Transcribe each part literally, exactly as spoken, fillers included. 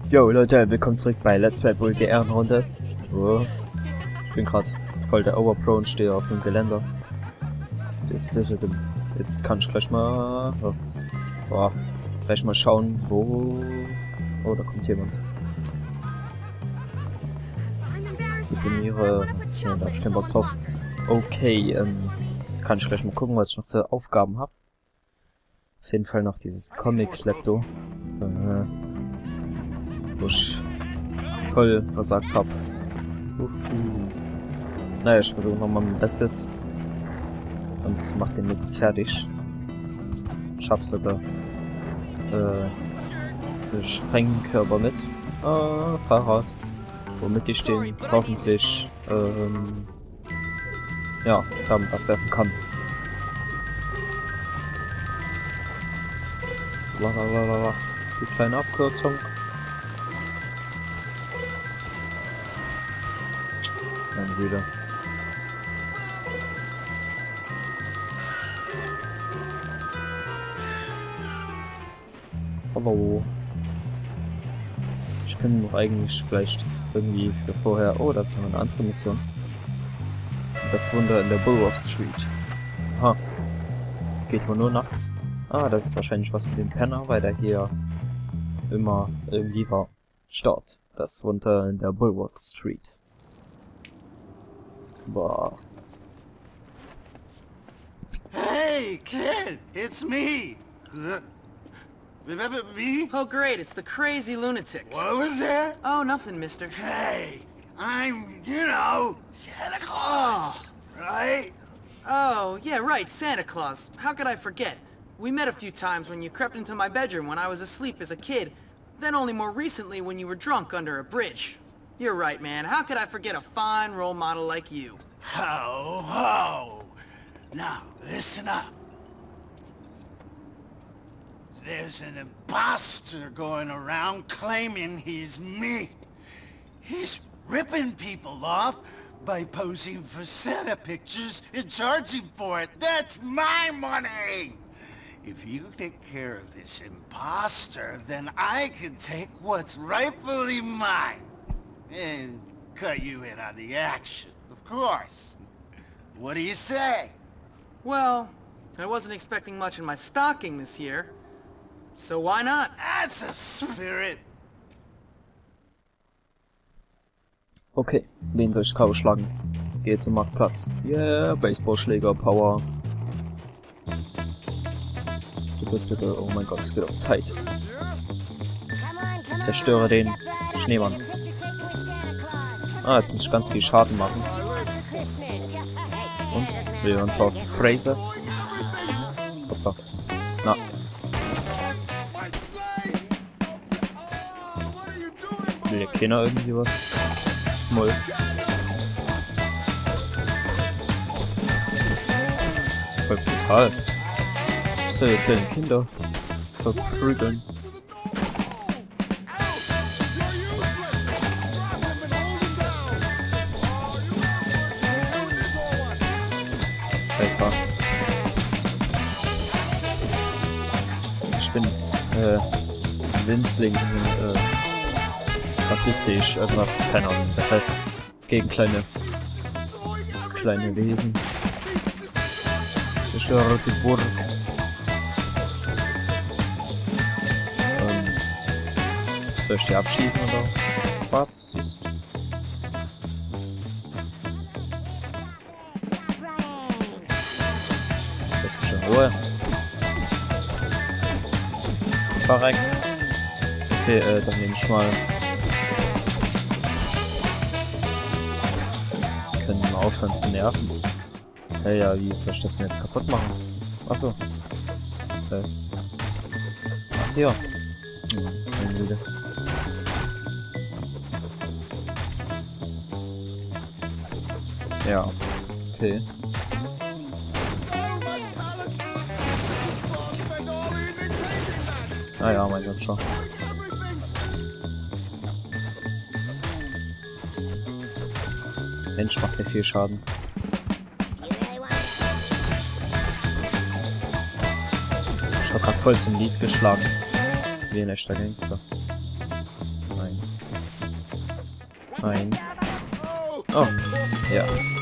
Jo Leute, willkommen zurück bei Let's Play Bully die Ehrenrunde. Oh, ich bin gerade voll der Overpro und stehe auf dem Geländer. Jetzt kann ich gleich mal... Oh, boah, gleich mal schauen, wo... Oh, da kommt jemand. Ich bin ihre... Ja, da hab ich keinen Bock drauf. Okay, ähm... kann ich gleich mal gucken, was ich noch für Aufgaben habe. Auf jeden Fall noch dieses Comic-Lepto. Äh, wo ich voll versagt habe. Uh, uh. Naja, ich versuche nochmal mein Bestes und mach den jetzt fertig. Ich hab sogar äh, Sprengkörper mit. Äh, Fahrrad, womit ich den hoffentlich ähm, ja, damit abwerfen kann. Lalalala. Die kleine Abkürzung. Dann wieder. Hallo. Ich könnte noch eigentlich vielleicht irgendwie für vorher... Oh, das ist noch eine andere Mission. Das Wunder in der Bullwolf Street. Aha. Geht wohl nur nachts. Ah, das ist wahrscheinlich was mit dem Penner, weil der hier immer irgendwie war. Start. Das Wunder in der Bullwolf Street. Boah. Hey, kid, it's me. Uh, Remember me? Oh, great, it's the crazy lunatic. What was that? Oh, nothing, mister. Hey, I'm, you know, Santa Claus, right? Oh, yeah, right, Santa Claus. How could I forget? We met a few times when you crept into my bedroom when I was asleep as a kid, then only more recently when you were drunk under a bridge. You're right, man. How could I forget a fine role model like you? Ho, ho. Now, listen up. There's an imposter going around claiming he's me. He's ripping people off by posing for Santa pictures and charging for it. That's my money! If you take care of this imposter, then I can take what's rightfully mine and cut you in on the action, of course. What do you say? Well, I wasn't expecting much in my stocking this year, so why not? That's a spirit. Okay, wen soll ich K O schlagen? Geh zum Marktplatz. Yeah, Baseballschläger, Power. Oh mein Gott, es geht auf Zeit. Zerstöre den Schneemann. Ah, jetzt muss ich ganz viel Schaden machen. Und? Leon auf Fraser. Hoppa. Na. Will der Kenner irgendwie was? Small. Voll brutal. Was soll die kleinen Kinder verprügeln? Alter. Ich bin äh Winzling äh rassistisch, irgendwas, keine Ahnung. Das heißt, gegen kleine kleine Wesens. Zerstöre die Burg. Ähm, soll ich die abschießen oder was ist? Lass mich in Ruhe. Verreck. Okay, äh, dann nehme ich mal. Können wir mal aufhören zu nerven. Hey, ja, wie soll ich das denn jetzt kaputt machen? Achso. Okay. Ach, hier. Hm, meine Güte. Ja. Okay. Ah ja, mein Gott, schon. Mensch, macht mir viel Schaden. Ich hab grad voll zum Lied geschlagen. Wie ein echter Gangster. Nein. Oh, ja.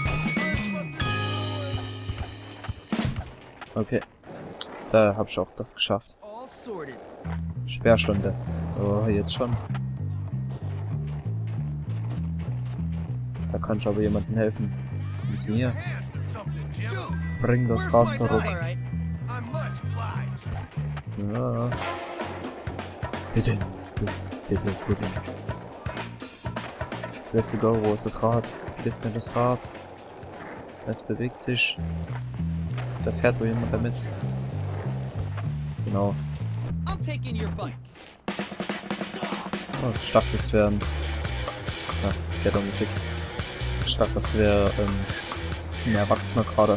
Okay. Da hab ich auch das geschafft. Sperrstunde. Oh, jetzt schon. Da kann ich aber jemandem helfen. Und zu mir. Bring das Rad zurück. Ja. Bitte. Bitte, bitte. Let's go, wo ist das Rad? Gib mir das Rad. Es bewegt sich. Da fährt wohl jemand damit. Genau. Oh, ich dachte, das wäre ein... Ja, der hat Musik. Ich dachte, das wäre ähm, ein Erwachsener gerade.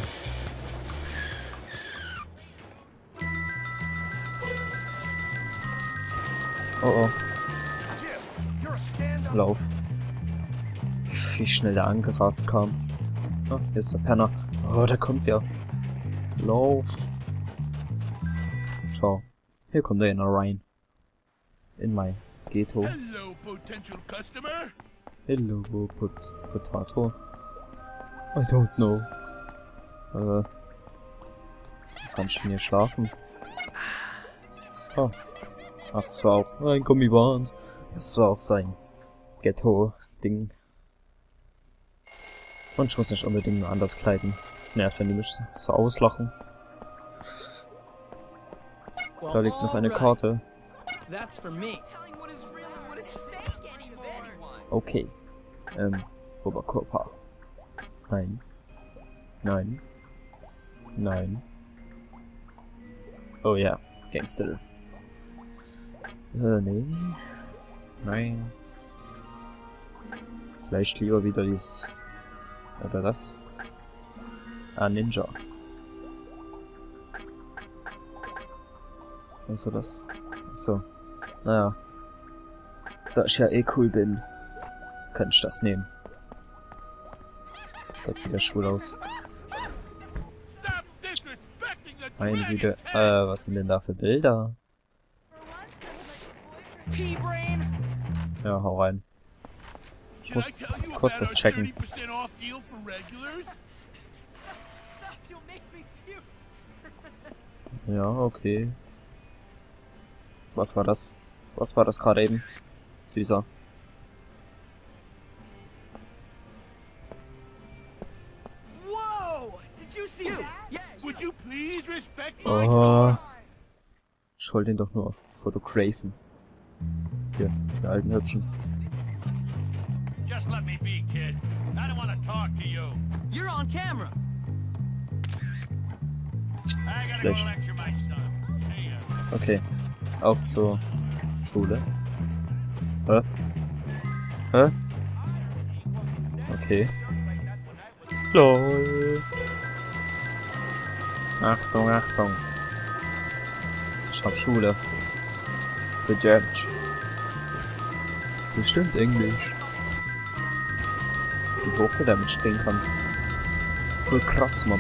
Oh oh. Lauf. Wie schnell der angerast kam. Oh, hier ist der Penner. Oh, der kommt ja. Lauf. Ciao. Hier kommt der einer rein. In mein Ghetto. Hello, potential customer. Hello, pot Potato. I don't know. Äh. Kann ich hier schlafen? Oh. Ach, das war auch ein Gummiband. Das war auch sein Ghetto-Ding. Und ich muss nicht unbedingt nur anders kleiden. Das nervt, wenn die mich so auslachen. Da liegt noch eine Karte. Okay. Ähm, Oberkörper. Nein. Nein. Nein. Oh ja, Gangster. Äh, nee. Nein. Vielleicht lieber wieder dieses... Oder das. Ah, Ninja. Was ist das? So. Naja. Da ich ja eh cool bin, kann ich das nehmen. Das sieht ja schwul aus. Meine Güte. Äh, was sind denn da für Bilder? Ja, hau rein. Ich muss kurz was checken. Ja, okay. Was war das? Was war das gerade eben? Süßer. Oh. Ich wollte ihn doch nur fotografen. Hier, der alten Hübschen. Just let me be, kid. I don't want to talk to you. You're on camera. I gotta go lecture my son. See ya. Okay. Auf zur Schule. Hä? Hä? Okay. LOL. Achtung, Achtung. Ich hab Schule. The Judge. Bestimmt Englisch. Wie hoch der damit springen kann. Voll krass, Mann.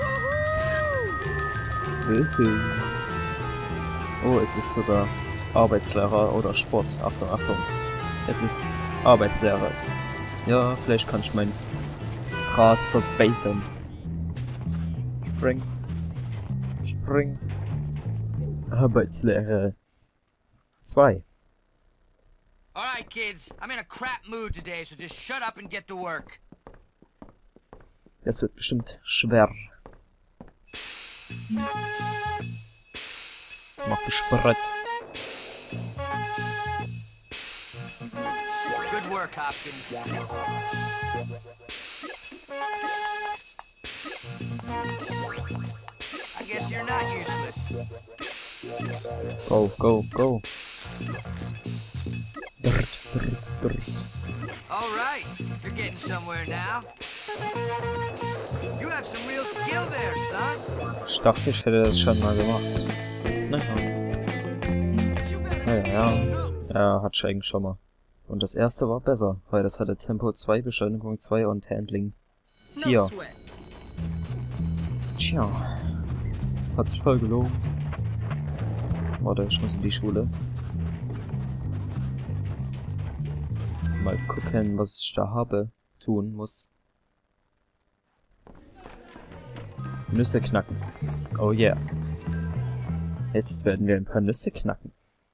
Oh, es ist sogar Arbeitslehrer oder Sport. Achtung, Achtung. Es ist Arbeitslehrer. Ja, vielleicht kann ich mein Rad verbessern. Spring. Spring. Arbeitslehrer. Zwei. Alright, kids. I'm in a crap mood today, so just shut up and get to work. Das wird bestimmt schwer. Mach Sprit. Good work, Hopkins. I guess you're not useless. Go, go, go. Dirt, dirt, dirt. Alright, you're getting somewhere now. You have some real skill there, son. Ich dachte, ich hätte das schon mal gemacht. Naja. Ja, ja. Ja, hatte ich eigentlich schon mal. Und das erste war besser, weil das hatte Tempo zwei, Beschleunigung zwei und Handling vier. Tja. Hat sich voll gelohnt. Warte, ich muss in die Schule. mal gucken, was ich da habe, tun muss. Nüsse knacken. Oh yeah. Jetzt werden wir ein paar Nüsse knacken.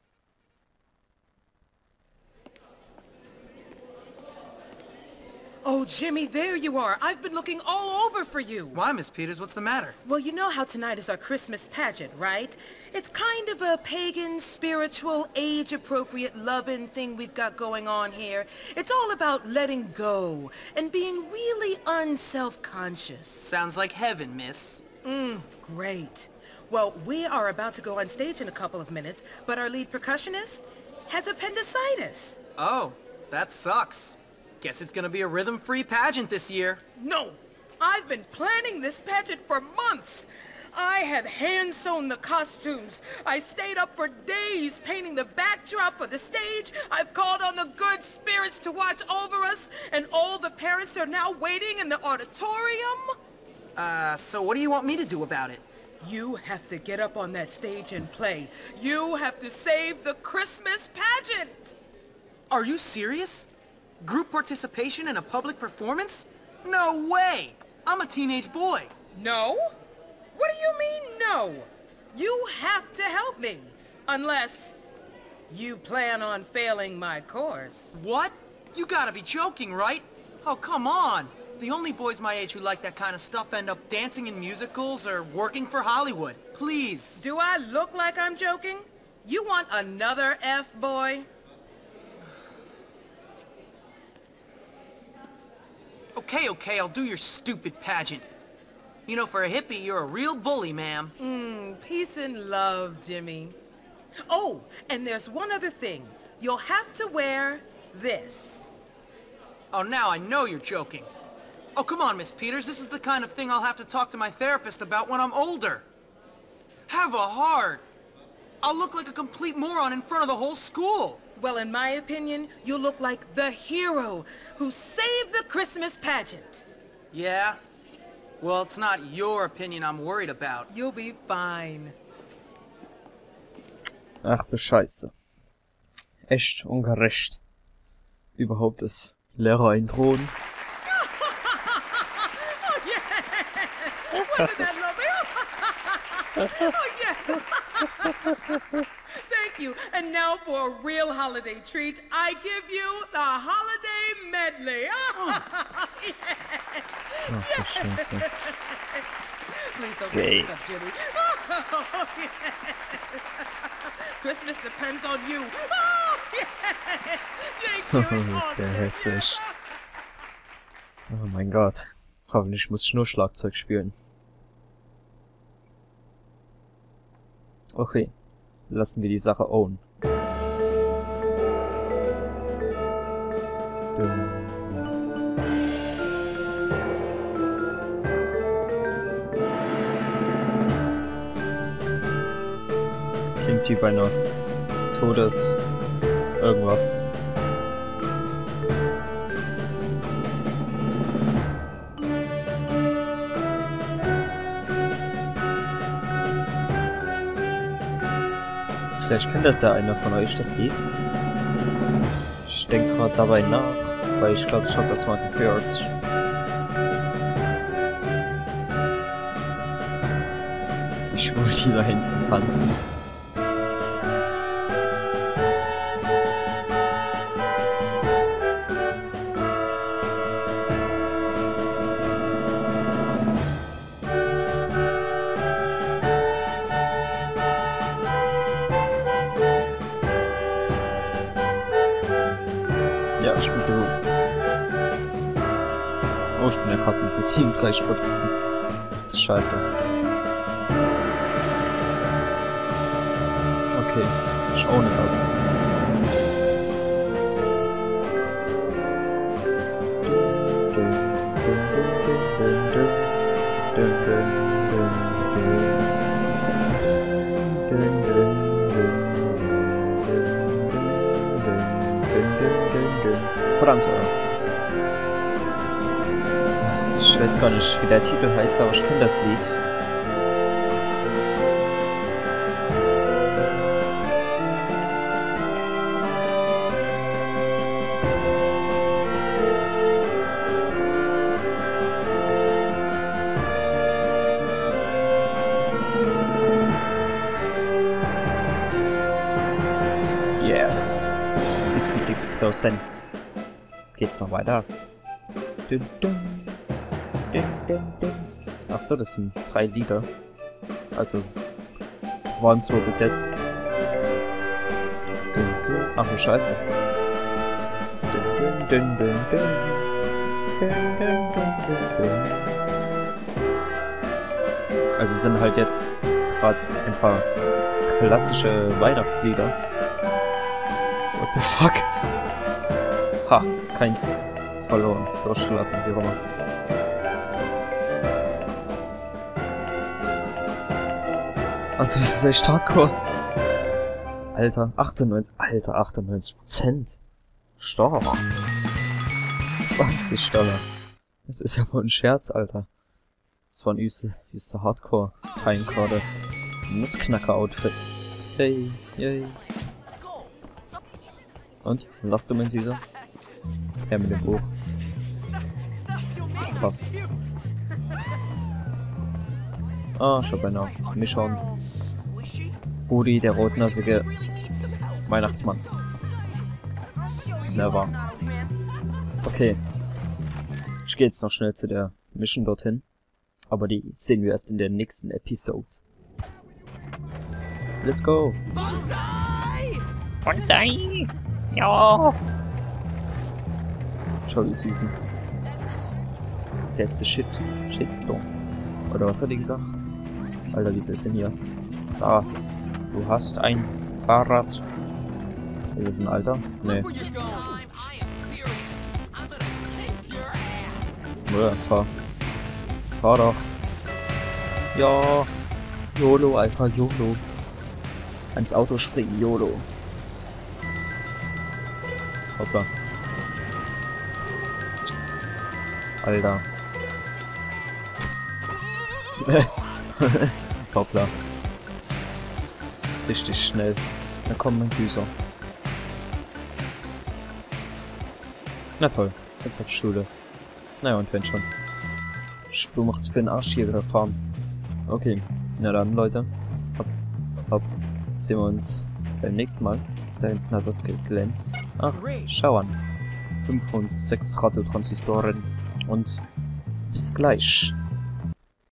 Oh, Jimmy, there you are. I've been looking all over for you. Why, Miss Peters? What's the matter? Well, you know how tonight is our Christmas pageant, right? It's kind of a pagan, spiritual, age-appropriate, loving thing we've got going on here. It's all about letting go and being really unself-conscious. Sounds like heaven, miss. Mmm, great. Well, we are about to go on stage in a couple of minutes, but our lead percussionist has appendicitis. Oh, that sucks. Guess it's gonna be a rhythm-free pageant this year. No! I've been planning this pageant for months! I have hand-sewn the costumes. I stayed up for days painting the backdrop for the stage. I've called on the good spirits to watch over us, and all the parents are now waiting in the auditorium. Uh, so what do you want me to do about it? You have to get up on that stage and play. You have to save the Christmas pageant! Are you serious? Group participation in a public performance? No way! I'm a teenage boy. No? What do you mean, no? You have to help me. Unless you plan on failing my course. What? You gotta be joking, right? Oh, come on. The only boys my age who like that kind of stuff end up dancing in musicals or working for Hollywood. Please. Do I look like I'm joking? You want another F, boy? Okay, okay, I'll do your stupid pageant. You know, for a hippie, you're a real bully, ma'am. Mmm, peace and love, Jimmy. Oh, and there's one other thing. You'll have to wear this. Oh, now I know you're joking. Oh, come on, Miss Peters. This is the kind of thing I'll have to talk to my therapist about when I'm older. Have a heart. I'll look like a complete moron in front of the whole school. Well, in my opinion, you look like the hero who saved the Christmas pageant. Yeah? Well, it's not your opinion I'm worried about. You'll be fine. Ach du Scheiße. Echt ungerecht. Überhaupt das Lehrer-Intro. Oh, yeah! Wasn't that lovely? Oh, yes! Thank you. And now for a real holiday treat, I give you the holiday medley. Yes! Ach du Scheiße. Please don't Okay. mess this up, Jimmy. Oh, yes. Christmas depends on you. Oh, yes! Thank you. It's Ist der awesome. hässlich. Oh mein Gott. Hoffentlich muss ich nur Schlagzeug spielen. Okay. Lassen wir die Sache own. Klingt wie bei einer Todes... irgendwas. Vielleicht kennt das ja einer von euch, das Lied. Ich denke gerade dabei nach, weil ich glaube, ich habe das mal gehört. Die Schwulen, die da hinten tanzen. Ja, ich bin so gut. Oh, ich bin ja gerade mit siebenunddreißig Prozent. Das ist scheiße. Okay, ich ohne das. Verdammt. Ich weiß gar nicht, wie der Titel heißt, aber ich kenne das Lied. sechsundsechzig Prozent. Geht's noch weiter? Dun, dun. Dun, dun, dun. Ach so, das sind drei Lieder. Also waren so bis jetzt. Ach du Scheiße. Dun, dun, dun, dun. Dun, dun, dun, dun, dun. Also sind halt jetzt gerade ein paar klassische Weihnachtslieder. What the fuck? Ha, keins verloren, durchgelassen, wie auch immer. Also das ist echt hardcore. Alter, achtundneunzig, Alter, achtundneunzig Prozent. Stark. zwanzig Dollar. Das ist ja wohl ein Scherz, Alter. Das war ein üste, üste Hardcore-Time gerade. Nussknacker-Outfit. Hey, yay. Und? Lass du mein Süßer? Her mit dem Buch. Passt. Ah, schon beinahe. Mischon. Rudi, der rotnasige Weihnachtsmann. Never. Okay. Ich gehe jetzt noch schnell zu der Mission dorthin. Aber die sehen wir erst in der nächsten Episode. Let's go! Bonsai! Ja! Schau, wie süßen. That's the shit. Shitstorm. Oder was hat die gesagt? Alter, wieso ist denn hier? Da. Du hast ein Fahrrad. Ist das ein Alter? Nee. Ja, fahr. Fahr doch. Ja. YOLO, Alter, YOLO. Ans Auto springen, YOLO. Hoppla. Alter. Hoppla. Das ist richtig schnell. Na komm, mein Süßer. Na toll, jetzt hat Schule. Naja, und wenn schon. Spur macht für den Arsch hier wieder fahren. Okay, na dann, Leute. Hopp, hopp. Sehen wir uns beim nächsten Mal. Da hinten hat was geglänzt. Ach, schau an. fünf und sechs Radiotransistoren. Und bis gleich.